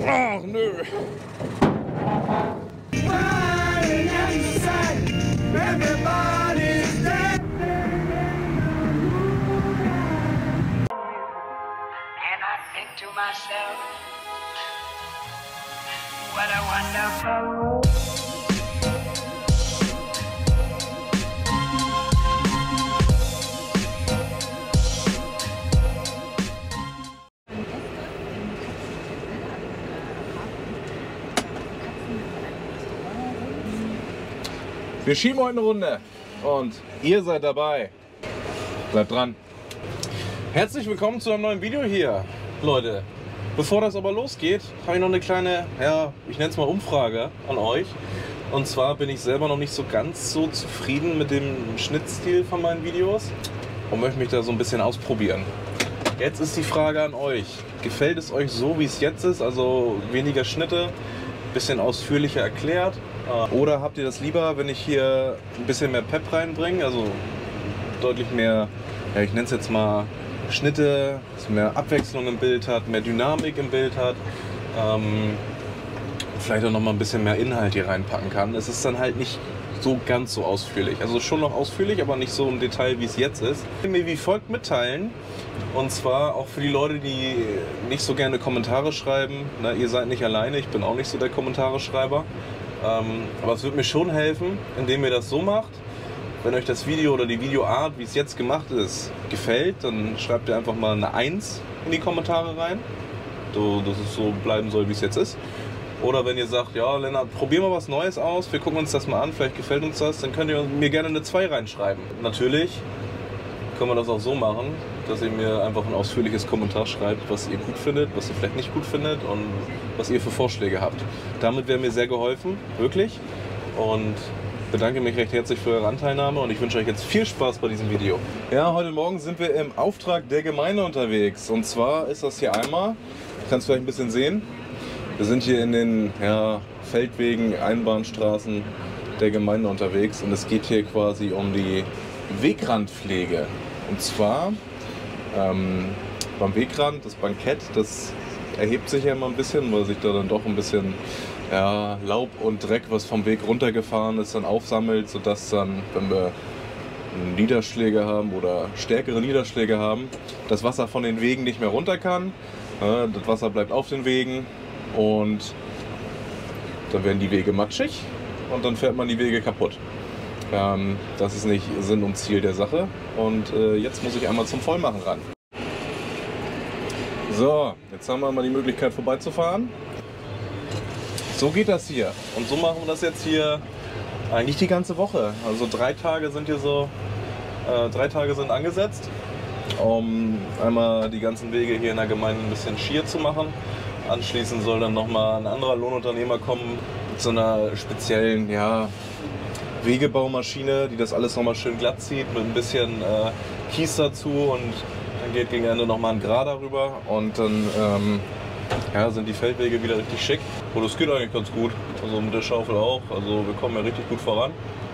Ach, nö. To myself, what a wonderful world. Wir schieben heute eine Runde und ihr seid dabei. Bleibt dran. Herzlich willkommen zu einem neuen Video hier, Leute. Bevor das aber losgeht, habe ich noch eine kleine, ja, ich nenne es mal Umfrage an euch. Und zwar bin ich selber noch nicht so ganz so zufrieden mit dem Schnittstil von meinen Videos und möchte mich da so ein bisschen ausprobieren. Jetzt ist die Frage an euch. Gefällt es euch so, wie es jetzt ist? Also weniger Schnitte, bisschen ausführlicher erklärt? Oder habt ihr das lieber, wenn ich hier ein bisschen mehr Pep reinbringe? Also deutlich mehr, ja, ich nenne es jetzt mal Schnitte, dass mehr Abwechslung im Bild hat, mehr Dynamik im Bild hat. Vielleicht auch noch mal ein bisschen mehr Inhalt hier reinpacken kann. Es ist dann halt nicht so ganz so ausführlich. Also schon noch ausführlich, aber nicht so im Detail, wie es jetzt ist. Ich will mir wie folgt mitteilen. Und zwar auch für die Leute, die nicht so gerne Kommentare schreiben. Na, ihr seid nicht alleine, ich bin auch nicht so der Kommentare-Schreiber. Aber es wird mir schon helfen, indem ihr das so macht. Wenn euch das Video oder die Videoart, wie es jetzt gemacht ist, gefällt, dann schreibt ihr einfach mal eine 1 in die Kommentare rein. So, dass es so bleiben soll, wie es jetzt ist. Oder wenn ihr sagt, ja Lennart, probier mal was Neues aus, wir gucken uns das mal an, vielleicht gefällt uns das, dann könnt ihr mir gerne eine 2 reinschreiben. Natürlich können wir das auch so machen, dass ihr mir einfach ein ausführliches Kommentar schreibt, was ihr gut findet, was ihr vielleicht nicht gut findet und was ihr für Vorschläge habt. Damit wäre mir sehr geholfen, wirklich. Und bedanke mich recht herzlich für eure Anteilnahme und ich wünsche euch jetzt viel Spaß bei diesem Video. Ja, heute Morgen sind wir im Auftrag der Gemeinde unterwegs. Und zwar ist das hier einmal, kannst du vielleicht ein bisschen sehen, wir sind hier in den Feldwegen, Einbahnstraßen der Gemeinde unterwegs und es geht hier quasi um die Wegrandpflege. Und zwar beim Wegrand, das Bankett, das erhebt sich ja immer ein bisschen, weil sich da dann doch ein bisschen Laub und Dreck, was vom Weg runtergefahren ist, dann aufsammelt, sodass dann, wenn wir Niederschläge haben oder stärkere Niederschläge haben, das Wasser von den Wegen nicht mehr runter kann. Das Wasser bleibt auf den Wegen und dann werden die Wege matschig und dann fährt man die Wege kaputt. Das ist nicht Sinn und Ziel der Sache und jetzt muss ich einmal zum Vollmachen ran. So, jetzt haben wir mal die Möglichkeit vorbeizufahren. So geht das hier und so machen wir das jetzt hier eigentlich die ganze Woche. Also 3 Tage sind hier so, 3 Tage sind angesetzt, um einmal die ganzen Wege hier in der Gemeinde ein bisschen schier zu machen. Anschließend soll dann nochmal ein anderer Lohnunternehmer kommen mit so einer speziellen Wegebaumaschine, die das alles nochmal schön glatt zieht mit ein bisschen Kies dazu und dann geht gegen Ende nochmal ein Grader rüber und dann sind die Feldwege wieder richtig schick. Und das geht eigentlich ganz gut, also mit der Schaufel auch, also wir kommen ja richtig gut voran.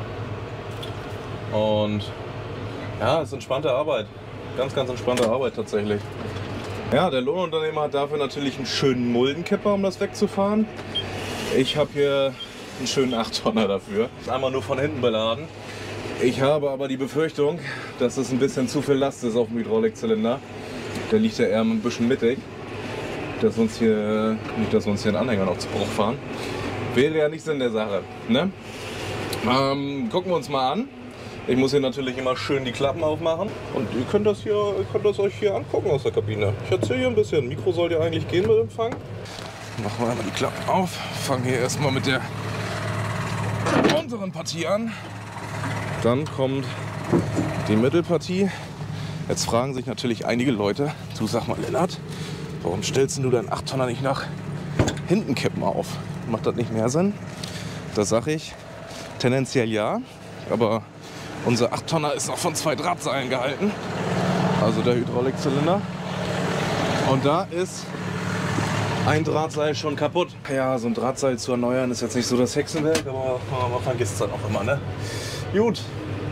Und ja, es ist entspannte Arbeit, ganz entspannte Arbeit tatsächlich. Ja, der Lohnunternehmer hat dafür natürlich einen schönen Muldenkipper, um das wegzufahren. Ich habe hier einen schönen 8-Tonner dafür. Einmal nur von hinten beladen. Ich habe aber die Befürchtung, dass es ein bisschen zu viel Last ist auf dem Hydraulikzylinder. Der liegt ja eher ein bisschen mittig. Dass wir uns hier, nicht, dass wir uns hier einen Anhänger noch zu Bruch fahren. Wäre ja nicht Sinn der Sache. Ne? Gucken wir uns mal an. Ich muss hier natürlich immer schön die Klappen aufmachen. Und ihr könnt das euch hier angucken aus der Kabine. Ich erzähle hier ein bisschen. Mikro soll ja eigentlich gehen mit Empfang. Machen wir einmal die Klappen auf. Fangen hier erstmal mit der unteren Partie an. Dann kommt die Mittelpartie. Jetzt fragen sich natürlich einige Leute, du sag mal Lennart, warum stellst du deinen 8-Tonner nicht nach hinten kippen auf? Macht das nicht mehr Sinn? Da sage ich tendenziell ja, aber unser 8-Tonner ist noch von 2 Drahtseilen gehalten, also der Hydraulikzylinder. Und da ist ein Drahtseil schon kaputt. Ja, so ein Drahtseil zu erneuern ist jetzt nicht so das Hexenwerk, aber man vergisst es dann auch immer, ne? Gut.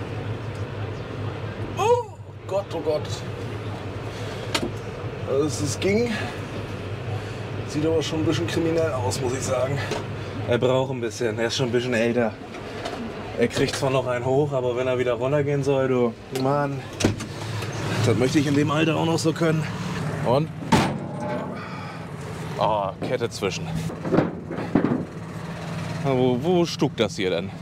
Oh Gott, oh Gott. Es ging Sieht aber schon ein bisschen kriminell aus, muss ich sagen. Er braucht ein bisschen, er ist schon ein bisschen älter. Er kriegt zwar noch einen hoch, aber wenn er wieder runtergehen soll, du Mann, das möchte ich in dem Alter auch noch so können. Und? Oh, Kette zwischen. Wo stuckt das hier denn?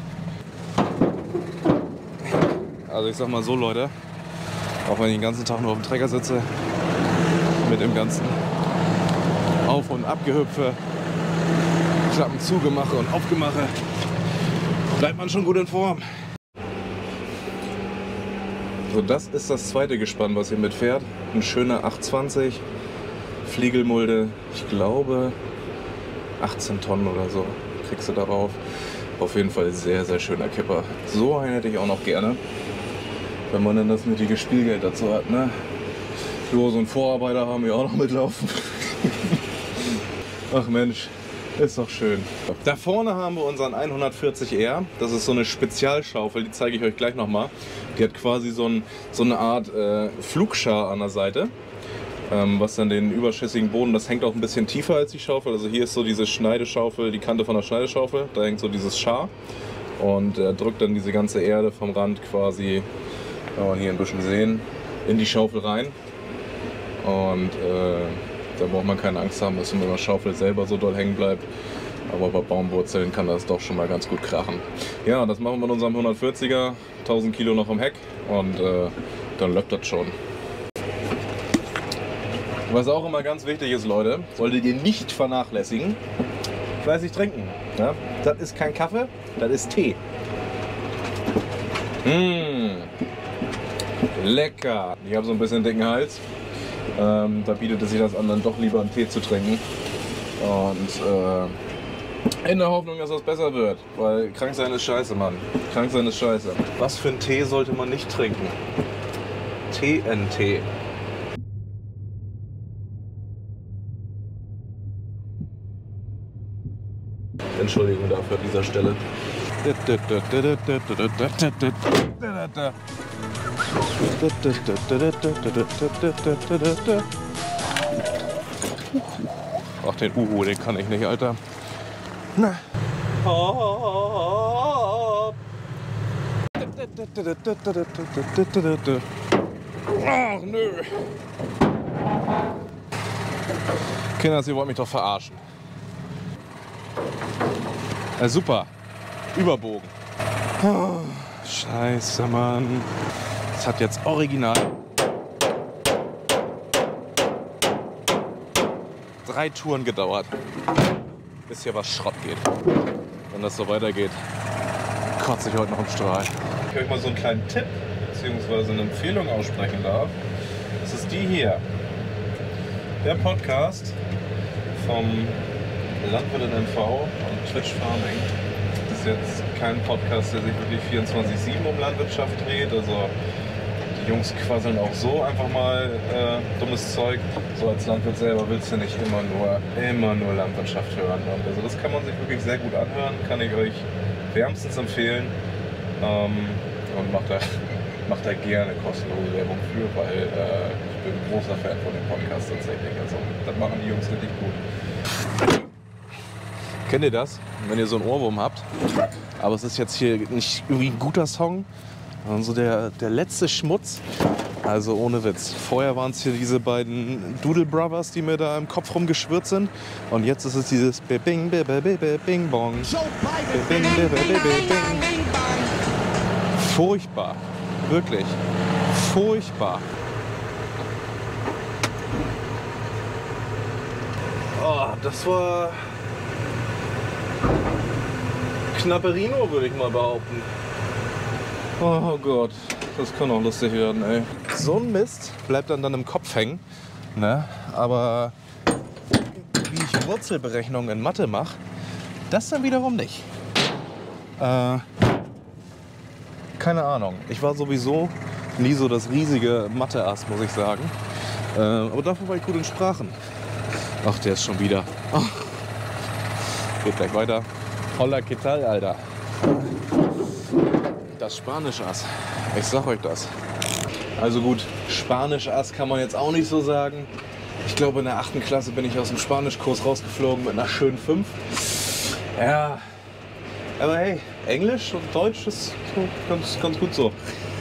Also ich sag mal so, Leute, auch wenn ich den ganzen Tag nur auf dem Trecker sitze, mit dem ganzen Auf- und Abgehüpfe, Klappen zugemache und aufgemache, bleibt man schon gut in Form. So, das ist das zweite Gespann, was hier mitfährt. Ein schöner 820 Fliegelmulde, ich glaube 18 Tonnen oder so kriegst du darauf. Auf jeden Fall sehr, sehr schöner Kipper. So einen hätte ich auch noch gerne, wenn man dann das nötige Spielgeld dazu hat, ne? So einen Vorarbeiter haben wir auch noch mitlaufen. Ach Mensch, ist doch schön. Da vorne haben wir unseren 140R. Das ist so eine Spezialschaufel, die zeige ich euch gleich nochmal. Die hat quasi so eine Art Flugschar an der Seite, was dann den überschüssigen Boden, das hängt auch ein bisschen tiefer als die Schaufel. Also hier ist so diese Schneideschaufel, die Kante von der Schneideschaufel, da hängt so dieses Schar und drückt dann diese ganze Erde vom Rand quasi, kann man hier ein bisschen sehen, in die Schaufel rein. Und da braucht man keine Angst haben, dass mit der Schaufel selber so doll hängen bleibt. Aber bei Baumwurzeln kann das doch schon mal ganz gut krachen. Ja, das machen wir mit unserem 140er, 1000 Kilo noch im Heck und dann läuft das schon. Was auch immer ganz wichtig ist, Leute, solltet ihr nicht vernachlässigen, fleißig trinken. Ja? Das ist kein Kaffee, das ist Tee. Lecker. Ich habe so ein bisschen dicken Hals. Da bietet es sich das an, dann doch lieber einen Tee zu trinken. Und in der Hoffnung, dass das besser wird. Weil krank sein ist scheiße, Mann. Krank sein ist scheiße. Was für einen Tee sollte man nicht trinken? TNT. Entschuldigung dafür an dieser Stelle. Ach, den Uhu, den kann ich nicht, Alter. Na. Ach, nö. Kinder, Sie wollen mich doch verarschen. Super. Überbogen. Oh, scheiße, Mann. Das hat jetzt original 3 Touren gedauert, bis hier was Schrott geht. Wenn das so weitergeht, kotze ich heute noch im Strahl. Ich euch mal so einen kleinen Tipp bzw. eine Empfehlung aussprechen darf. Das ist die hier. Der Podcast vom Landwirt in MV und Twitch Farming. Das ist jetzt kein Podcast, der sich wirklich 24/7 um Landwirtschaft dreht. Also die Jungs quasseln auch so einfach mal dummes Zeug. So als Landwirt selber willst du nicht immer nur Landwirtschaft hören. Und also das kann man sich wirklich sehr gut anhören, kann ich euch wärmstens empfehlen. Und macht da gerne kostenlose Werbung für, weil ich bin ein großer Fan von dem Podcast tatsächlich. Also das machen die Jungs richtig gut. Kennt ihr das, wenn ihr so einen Ohrwurm habt? Aber es ist jetzt hier nicht irgendwie ein guter Song, sondern so der letzte Schmutz. Also ohne Witz. Vorher waren es hier diese beiden Doodle Brothers, die mir da im Kopf rumgeschwirrt sind. Und jetzt ist es dieses Bing, Bing, Bing, Bong. Bing, Bing, Bing. Furchtbar. Wirklich. Furchtbar. Oh, das war Knapperino, würde ich mal behaupten. Oh Gott, das kann auch lustig werden, ey. So ein Mist bleibt dann im Kopf hängen, ne? Aber wie ich Wurzelberechnungen in Mathe mache, das dann wiederum nicht. Keine Ahnung. Ich war sowieso nie so das riesige Mathe-Ass, muss ich sagen. Aber dafür war ich gut in Sprachen. Ach, der ist schon wieder. Oh. Geht gleich weiter. Holla, ¿qué tal, Alter? Das Spanisch-Ass. Ich sag euch das. Also gut, Spanisch-Ass kann man jetzt auch nicht so sagen. Ich glaube, in der 8. Klasse bin ich aus dem Spanischkurs rausgeflogen mit einer schönen 5. Ja, aber hey, Englisch und Deutsch ist so ganz gut so.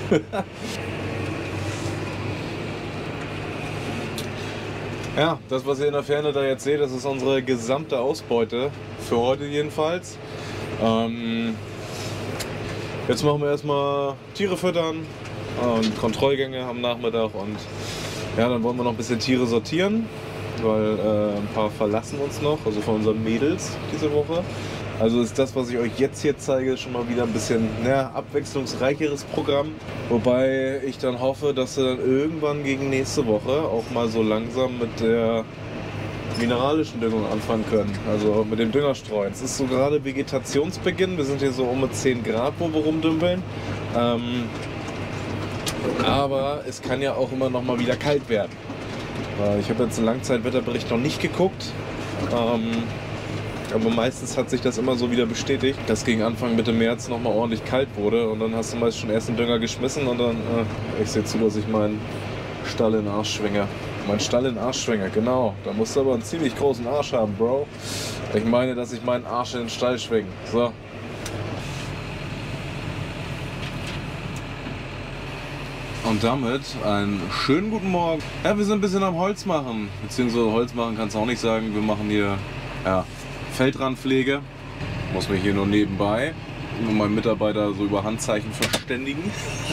Ja, das, was ihr in der Ferne da jetzt seht, das ist unsere gesamte Ausbeute. Für heute jedenfalls. Jetzt machen wir erstmal Tiere füttern und Kontrollgänge am Nachmittag. Und ja, dann wollen wir noch ein bisschen Tiere sortieren, weil ein paar verlassen uns noch, also von unseren Mädels diese Woche. Also ist das, was ich euch jetzt hier zeige, schon mal wieder ein bisschen abwechslungsreicheres Programm. Wobei ich dann hoffe, dass wir dann irgendwann gegen nächste Woche auch mal so langsam mit der mineralischen Düngung anfangen können. Also mit dem Düngerstreuen. Es ist so gerade Vegetationsbeginn. Wir sind hier so um 10 Grad, wo wir rumdümpeln. Aber es kann ja auch immer noch mal wieder kalt werden. Ich habe jetzt einen Langzeitwetterbericht noch nicht geguckt. Aber meistens hat sich das immer so wieder bestätigt, dass gegen Anfang Mitte März nochmal ordentlich kalt wurde und dann hast du meist schon erst den Dünger geschmissen und dann, ich sehe zu, dass ich meinen Stall in den Arsch schwinge. Mein Stall in den Arsch schwinge, genau. Da musst du aber einen ziemlich großen Arsch haben, Bro. Ich meine, dass ich meinen Arsch in den Stall schwinge. So. Und damit einen schönen guten Morgen. Ja, wir sind ein bisschen am Holz machen. Beziehungsweise Holz machen kannst du auch nicht sagen. Wir machen hier, ja, Feldrandpflege, muss mich hier nur nebenbei mit meinem Mitarbeiter so über Handzeichen verständigen.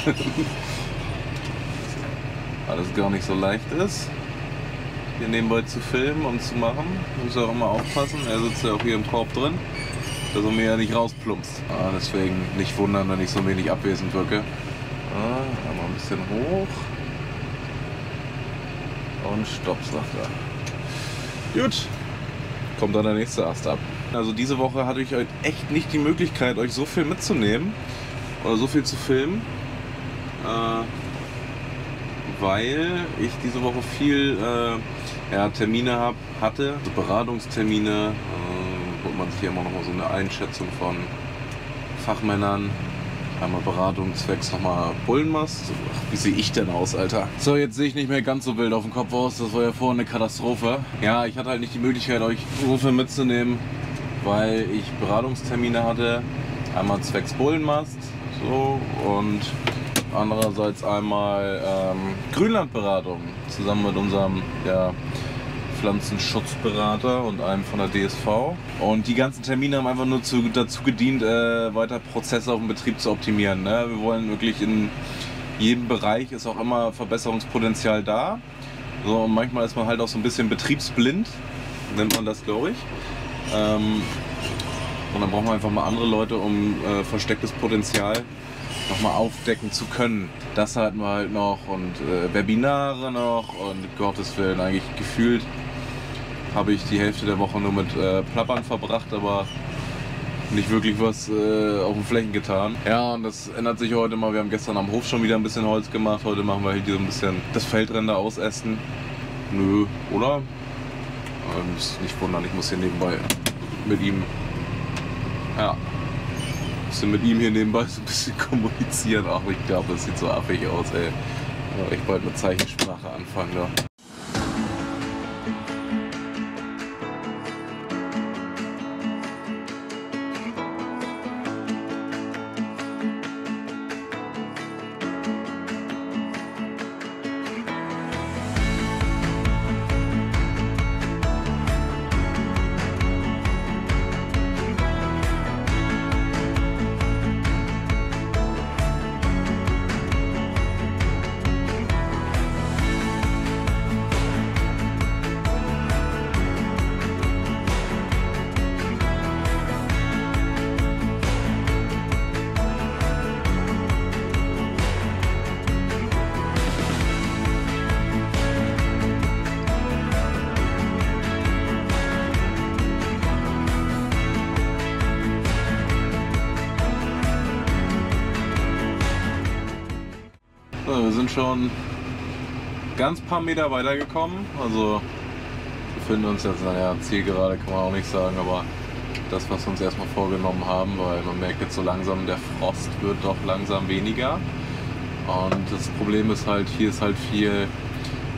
Alles gar nicht so leicht ist, hier nebenbei zu filmen und zu machen. Muss auch immer aufpassen, er sitzt ja auch hier im Korb drin, dass er mir ja nicht rausplumpst. Deswegen nicht wundern, wenn ich so wenig abwesend wirke. Einmal ein bisschen hoch und Stopp, sagt er. Gut. Kommt dann der nächste Ast ab. Also diese Woche hatte ich echt nicht die Möglichkeit, euch so viel mitzunehmen oder so viel zu filmen, weil ich diese Woche viel Termine hatte, also Beratungstermine, holt man sich hier immer noch mal so eine Einschätzung von Fachmännern. Einmal Beratung zwecks nochmal Bullenmast. Ach, wie sehe ich denn aus, Alter? So, jetzt sehe ich nicht mehr ganz so wild auf dem Kopf aus. Das war ja vorhin eine Katastrophe. Ja, ich hatte halt nicht die Möglichkeit, euch so viel mitzunehmen, weil ich Beratungstermine hatte. Einmal zwecks Bullenmast, so, und andererseits einmal Grünlandberatung zusammen mit unserem Pflanzenschutzberater und einem von der DSV. Und die ganzen Termine haben einfach nur dazu gedient, weiter Prozesse auf dem Betrieb zu optimieren. Ne? Wir wollen wirklich in jedem Bereich, ist auch immer Verbesserungspotenzial da. So, und manchmal ist man halt auch so ein bisschen betriebsblind, nennt man das, glaube ich. Und dann brauchen wir einfach mal andere Leute, um verstecktes Potenzial nochmal aufdecken zu können. Das hatten wir halt noch und Webinare noch und Gottes Willen, eigentlich gefühlt habe ich die Hälfte der Woche nur mit Plappern verbracht, aber nicht wirklich was auf den Flächen getan. Ja, und das ändert sich heute mal. Wir haben gestern am Hof schon wieder ein bisschen Holz gemacht. Heute machen wir hier so ein bisschen das Feldränder ausästen. Nö, oder? Nicht wundern, ich muss hier nebenbei mit ihm, mit ihm hier nebenbei so ein bisschen kommunizieren. Ach, ich glaube, das sieht so affig aus, ey. Ich bald mit Zeichensprache anfangen, da. So, wir sind schon ganz paar Meter weitergekommen. Also wir befinden uns jetzt, naja, Zielgerade kann man auch nicht sagen, aber das, was wir uns erstmal vorgenommen haben, weil man merkt jetzt so langsam, der Frost wird doch langsam weniger. Und das Problem ist halt, hier ist halt viel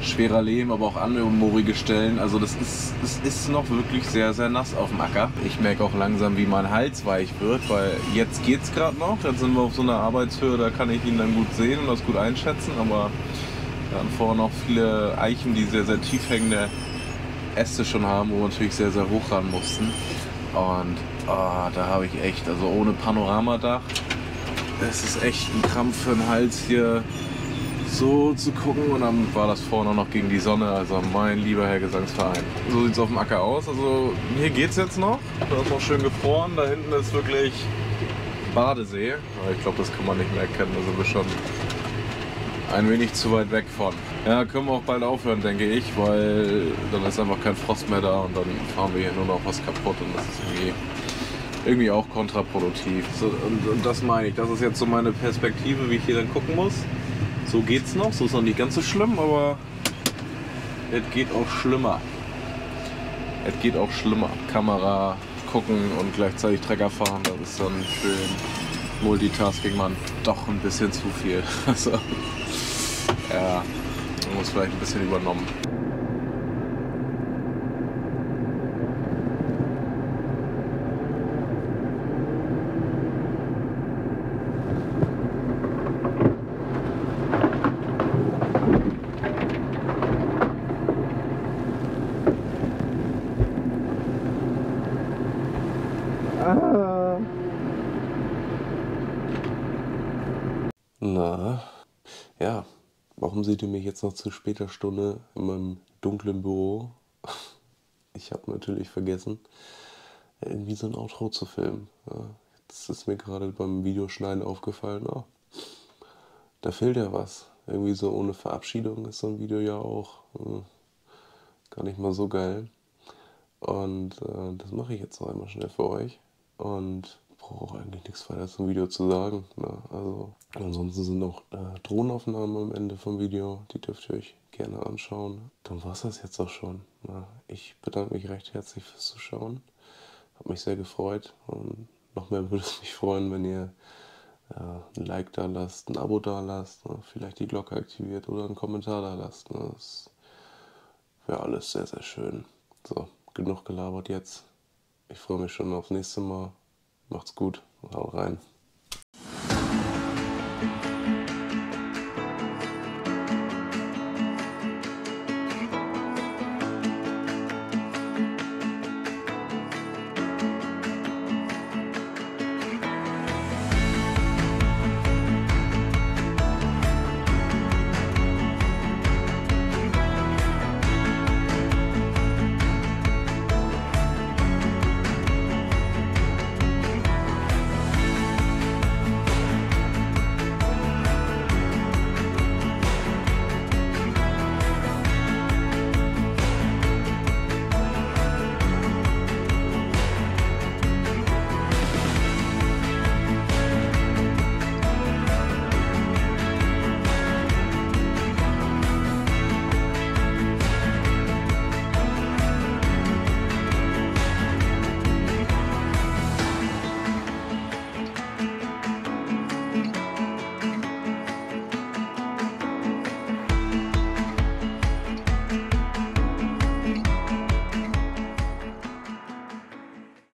schwerer Lehm, aber auch andere moorige Stellen. Also das ist noch wirklich sehr, sehr nass auf dem Acker. Ich merke auch langsam, wie mein Hals weich wird, weil jetzt geht es gerade noch. Jetzt sind wir auf so einer Arbeitshöhe, da kann ich ihn dann gut sehen und das gut einschätzen. Aber dann vorne noch viele Eichen, die sehr, sehr tief hängende Äste schon haben, wo wir natürlich sehr, sehr hoch ran mussten. Und da habe ich echt, also ohne Panoramadach, es ist echt ein Krampf für den Hals hier so zu gucken, und dann war das vorne noch gegen die Sonne, also mein lieber Herr Gesangsverein. So sieht es auf dem Acker aus, also hier geht es jetzt noch, da ist noch schön gefroren, da hinten ist wirklich Badesee, aber ich glaube, das kann man nicht mehr erkennen, da sind wir schon ein wenig zu weit weg von. Ja, können wir auch bald aufhören, denke ich, weil dann ist einfach kein Frost mehr da und dann fahren wir hier nur noch was kaputt, und das ist irgendwie auch kontraproduktiv. So, und das meine ich, das ist jetzt so meine Perspektive, wie ich hier dann gucken muss. So geht's noch, so ist noch nicht ganz so schlimm, aber es geht auch schlimmer. Es geht auch schlimmer. Kamera gucken und gleichzeitig Trecker fahren, das ist dann schön Multitasking, man doch ein bisschen zu viel. Also, ja, man muss vielleicht ein bisschen übernommen. Na, ja, warum seht ihr mich jetzt noch zu später Stunde in meinem dunklen Büro? Ich habe natürlich vergessen, irgendwie so ein Outro zu filmen. Ja, jetzt ist mir gerade beim Videoschneiden aufgefallen, da fehlt ja was. Irgendwie so ohne Verabschiedung ist so ein Video ja auch gar nicht mal so geil. Und das mache ich jetzt noch einmal schnell für euch. Und brauche auch eigentlich nichts weiter zum Video zu sagen. Ne? Also, ansonsten sind noch Drohnenaufnahmen am Ende vom Video. Die dürft ihr euch gerne anschauen. Dann war es das jetzt auch schon. Ne? Ich bedanke mich recht herzlich fürs Zuschauen. Hat mich sehr gefreut. Und noch mehr würde es mich freuen, wenn ihr ein Like da lasst, ein Abo da lasst, ne? Vielleicht die Glocke aktiviert oder einen Kommentar da lasst. Ne? Das wäre alles sehr, sehr schön. So, genug gelabert jetzt. Ich freue mich schon aufs nächste Mal. Macht's gut und haut rein.